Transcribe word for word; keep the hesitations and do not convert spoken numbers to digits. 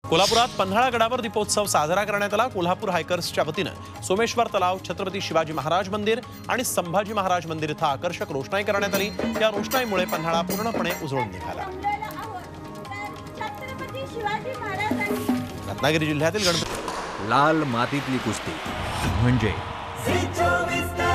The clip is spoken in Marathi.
कोल्हापुरात पन्हाळा गडावर दीपोत्सव साजरा करण्यात आला। कोल्हापूर हायकर्सच्या वतीनं सोमेश्वर तलाव, छत्रपती शिवाजी महाराज मंदिर आणि संभाजी महाराज मंदिर इथं आकर्षक रोषणाई करण्यात आली। या रोषणाईमुळे पन्हाळा पूर्णपणे उजळून निघाला। रत्नागिरी जिल्ह्यातील गणपती लाल मातीतली कुस्ती म्हणजे